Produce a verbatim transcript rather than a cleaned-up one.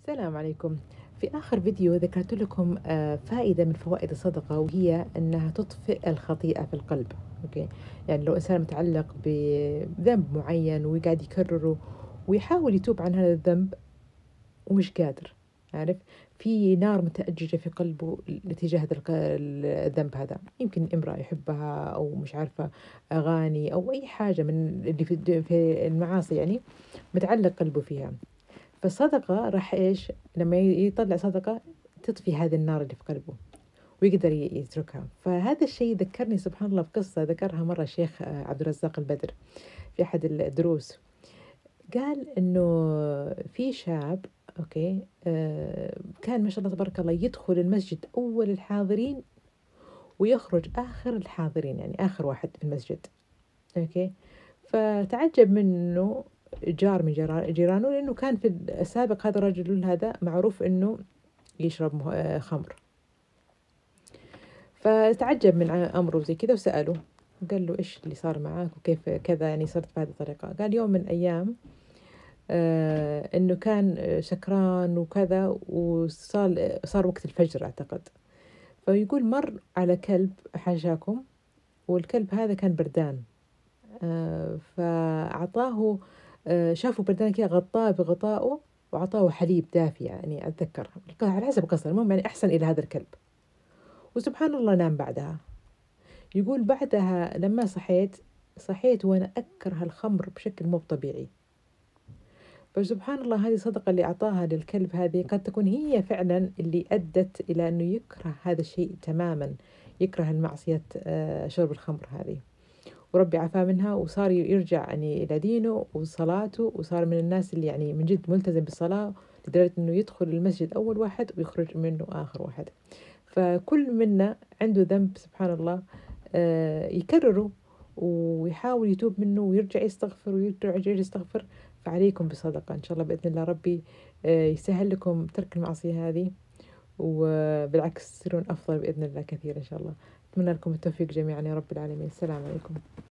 السلام عليكم. في آخر فيديو ذكرت لكم آه، فائدة من فوائد الصدقة، وهي أنها تطفئ الخطيئة في القلب. أوكي، يعني لو إنسان متعلق بذنب معين وقاعد يكرره ويحاول يتوب عن هذا الذنب ومش قادر، عارف، في نار متأججة في قلبه لاتجاه هذا الق- الذنب هذا. يمكن امرأة يحبها، أو مش عارفة، أغاني أو أي حاجة من اللي في في المعاصي، يعني متعلق قلبه فيها. فالصدقة راح إيش لما ي- يطلع صدقة تطفي هذه النار اللي في قلبه ويقدر ي- يتركها. فهذا الشيء ذكرني سبحان الله بقصة ذكرها مرة الشيخ آه، عبد الرزاق البدر في أحد الدروس. قال إنه في شاب، أوكي، آه كان ما شاء الله تبارك الله يدخل المسجد أول الحاضرين ويخرج آخر الحاضرين، يعني آخر واحد في المسجد. أوكي، فتعجب منه جار من جيران- جيرانه، لأنه كان في السابق هذا الرجل هذا معروف إنه يشرب مه- آه، خمر. فتعجب من ع- أمره زي كذا وسأله، قال له إيش اللي صار معاك وكيف كذا، يعني صرت بهذه الطريقة. قال يوم من الأيام آه إنه كان آه، سكران وكذا، وصار آه، صار وقت الفجر أعتقد. فيقول مر على كلب حاشاكم، والكلب هذا كان بردان. آه فأعطاه، آه شافه بردان كذا، غطاه بغطائه وأعطاه حليب دافي، يعني أتذكر على حسب القصة، المهم يعني أحسن إلى هذا الكلب. وسبحان الله نام بعدها. يقول بعدها لما صحيت، صحيت وأنا أكره الخمر بشكل مو طبيعي. فسبحان الله هذه الصدقة اللي أعطاها للكلب هذه قد تكون هي فعلا اللي أدت إلى أنه يكره هذا الشيء تماما، يكره المعصية، آه، شرب الخمر هذه. وربي عافاه منها وصار يرجع يعني إلى دينه وصلاته، وصار من الناس اللي يعني من جد ملتزم بالصلاة، لدرجة أنه يدخل المسجد أول واحد ويخرج منه آخر واحد. فكل منا عنده ذنب سبحان الله، آه، يكرره ويحاول يتوب منه ويرجع يستغفر ويرجع يستغفر. فعليكم بصدقة إن شاء الله بإذن الله. ربي آه، يسهل لكم ترك المعصية هذه، وبالعكس تصيرون أفضل بإذن الله كثير إن شاء الله. أتمنى لكم التوفيق جميعا يا رب العالمين. السلام عليكم.